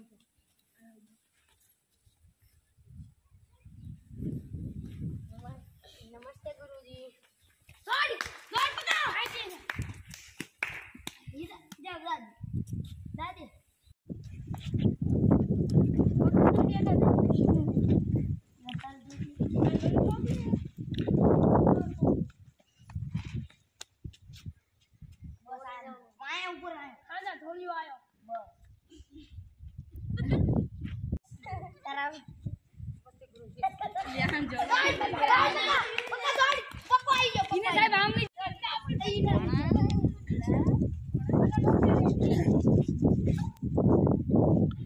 नमस्ते गुरुजी। दौड़ दौड़ पकड़ो ऐसे ये जा दादी दादी माया ऊपर आयो खाना थोड़ी आयो बस तारा नमस्ते गुरुजी यहां जो पक्का दौड़ पप्पा आई गयो इने साहब हम नहीं